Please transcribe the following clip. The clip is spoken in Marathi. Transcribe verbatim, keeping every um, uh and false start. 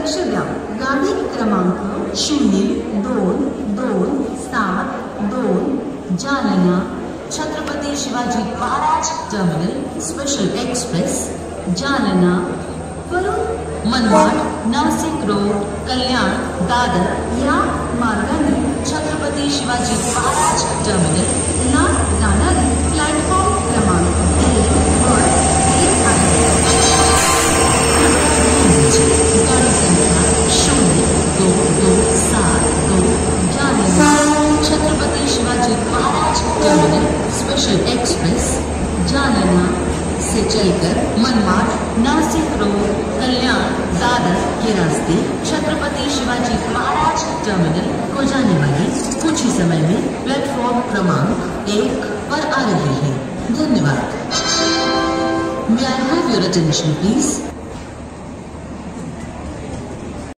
लक्ष द्या, गाडी क्रमांक शून्य दोन दोन सात दोन Jalna Chhatrapati Shivaji Maharaj terminal special express Jalna वरून मनमाड नाशिक रोड कल्याण दादर या मार्गाने छत्रपती शिवाजी महाराज टर्मिनल ला जाणारी प्लॅटफॉर्म क्रमांक एक वर येत आहे. गाडी संख्या शून्य दोन दोन सात दोन Jalna Chhatrapati Shivaji Maharaj terminal special express Jalna से चलकर मनमाड नासिक रोड कल्याण दादर के रास्ते छत्रपति शिवाजी महाराज टर्मिनल को जाने वाली कुछ ही समय में प्लेटफॉर्म क्रमांक एक पर आ रही है. धन्यवाद. May I have your attention please?